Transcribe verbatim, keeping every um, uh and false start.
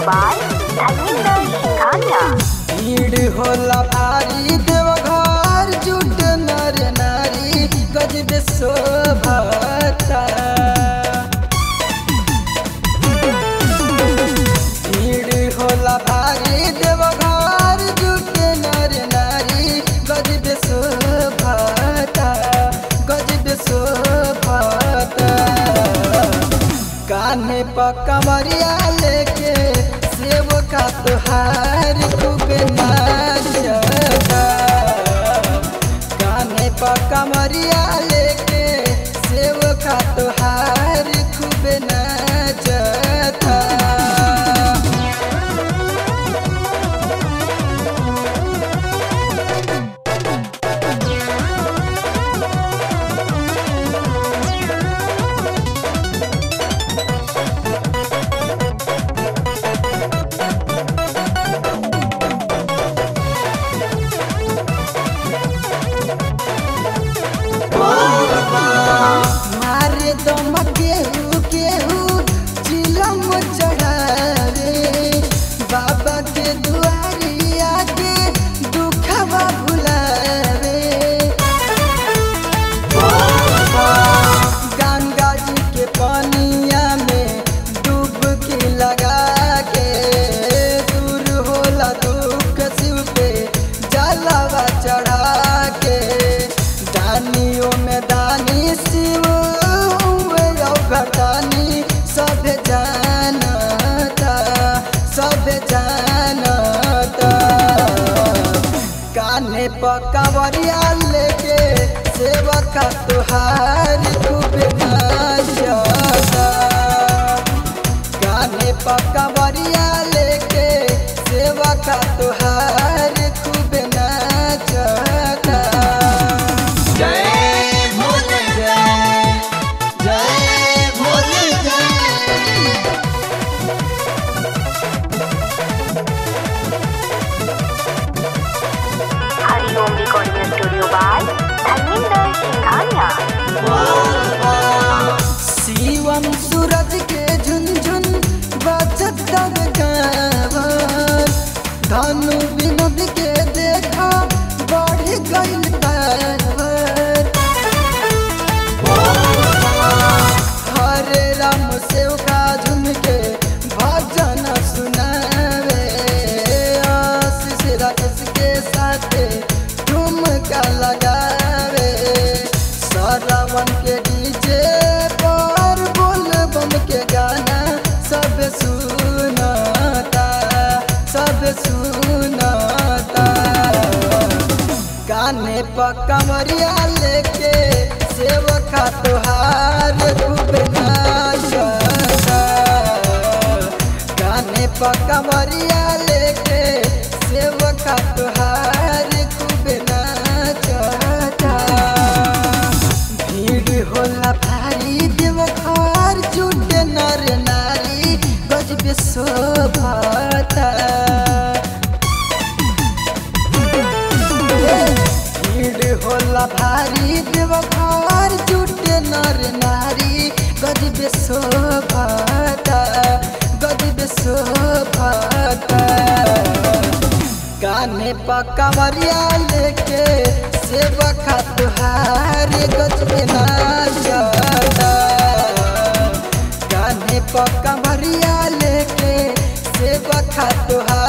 by Dharminder Singhania। भीड़ होला भारी देवघर जुट नर नारी गजब शोभता। भीड़ होला भारी देवघर जुट नर नारी गजब शोभता गजब शोभता। कान्हे पर कमरिया लेके सेव का तुहार खूब नाचता। कान्हे पर कमरिया लेके सेव का तुहार खूब नाचता। मारे दम केहू केहू चिलम चढ़ावे बाबा के दुआरी आके दुखवा भुलावे। गंगा जी के पानिया में डुबकी लगा के दूर होला दुख शिव पे जलवा चढ़ा के। दानियों में दानी शिव घटानी सब जानता सब जानता। कान्हे पर कांवरिया लेके सेवक तुहार खूब नाचता। कान्हे पर कांवरिया लेके सेवक तुहार खूब नाचता। Hariom recording studio by Dharminder Singhania। Shivam Suraj के झुनझुन बजत दब गावन। धनु विनोद के देखा बढ़ गइल पावर। हरे राम सेव का झुम के भजन सुनावे। आशीष राकेश के साथ ठुमका लगावे। श्रावण के डीजे पर बोल बम के गाना सब सुनाता सब सुनाता। कान्हे पर कमरिया लेके सेवका तुहार खूब नाचता। कान्हे पर कमरिया लेके सेवका तुहार खूब नाचता। भीड़ होला भारी देवघर जुट नर नारी गजब शोभता। भीड़ होला भारी देवघर जुट नर नारी गजब शोभता गजब शोभता। कान्हे पर कमरिया लेके सेवका तुहार गजब नाचता। कान्हे पर कमरिया लेके सेवका तुहार